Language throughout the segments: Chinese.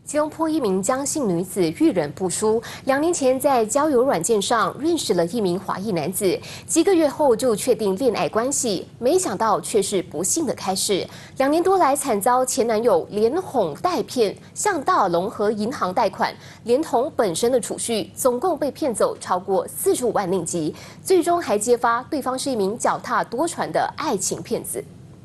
吉隆坡一名江姓女子遇人不淑，2年前在交友软件上认识了一名华裔男子，几个月后就确定恋爱关系，没想到却是不幸的开始。2年多来，惨遭前男友连哄带骗，向大耳窿和银行贷款，连同本身的储蓄，总共被骗走超过45万令吉，最终还揭发对方是一名脚踏多船的爱情骗子。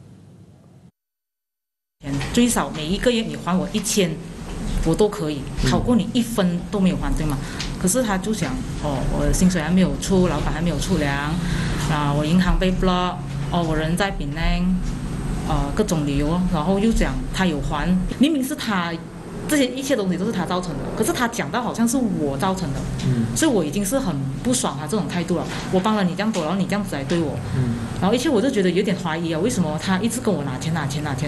最少每一个月你还我1000。我都可以，好过你1分都没有还，对吗？可是他就想，我的薪水还没有出，老板还没有出粮，我银行被 block， 我人在槟榔，各种理由，然后又讲他有还，明明是他，这些一切东西都是他造成的，可是他讲到好像是我造成的，所以我已经是很不爽他这种态度了。我帮了你这样多，然后你这样子来对我，然后一切我就觉得有点怀疑啊，为什么他一直跟我拿钱？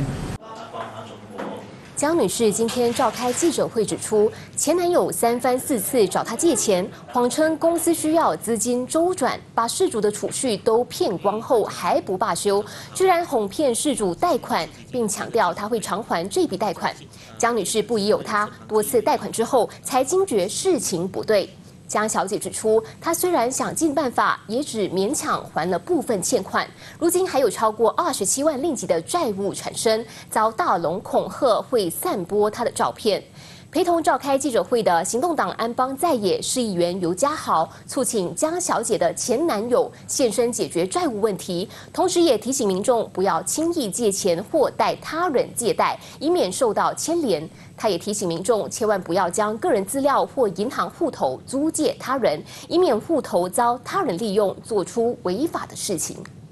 江女士今天召开记者会指出，前男友3番4次找她借钱，谎称公司需要资金周转，把事主的储蓄都骗光后还不罢休，居然哄骗事主贷款，并强调她会偿还这笔贷款。江女士不疑有他，多次贷款之后才惊觉事情不对。江小姐指出，她虽然想尽办法，也只勉强还了部分欠款，如今还有超过27万令吉的债务缠身，遭大耳窿恐吓会散播她的照片。陪同召开记者会的行动党安邦在野市议员尤家豪促请江小姐的前男友现身解决债务问题，同时也提醒民众不要轻易借钱或代他人借贷，以免受到牵连。他也提醒民众千万不要将个人资料或银行户头租借他人，以免户头遭他人利用，做出违法的事情。